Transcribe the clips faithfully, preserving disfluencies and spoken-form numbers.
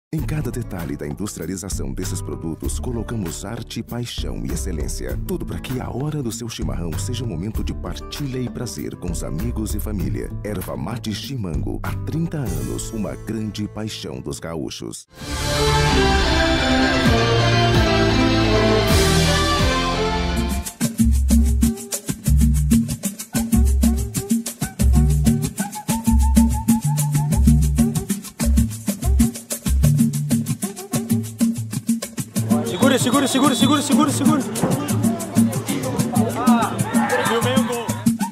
Em cada detalhe da industrialização desses produtos, colocamos arte, paixão e excelência. Tudo para que a hora do seu chimarrão seja um momento de partilha e prazer com os amigos e família. Erva Mate Chimango, há trinta anos, uma grande paixão dos gaúchos. Segura, segura, segura, segura, segura. Ah, viu meio gol.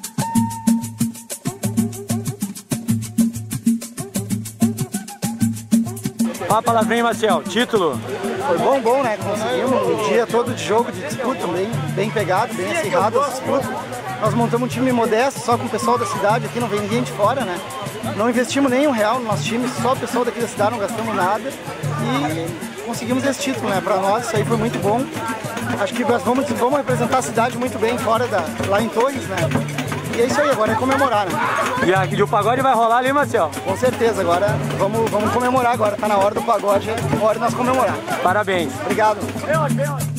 Fala a palavrinha, Marcel. Título. Foi bom, bom, né? Conseguimos um dia todo de jogo, de disputa, bem, bem pegado, bem acirrado as disputas. Nós montamos um time modesto, só com o pessoal da cidade, aqui não vem ninguém de fora, né? Não investimos nem um real no nosso time, só o pessoal daqui da cidade, não gastamos nada. E conseguimos esse título, né? Para nós isso aí foi muito bom. Acho que nós vamos, vamos representar a cidade muito bem fora da, lá em Torres, né? E é isso aí, agora é comemorar, né? E aqui o pagode vai rolar ali, Marcel? Com certeza, agora vamos, vamos comemorar agora, tá na hora do pagode, é hora de nós comemorar. Parabéns. Obrigado. Bem, bem.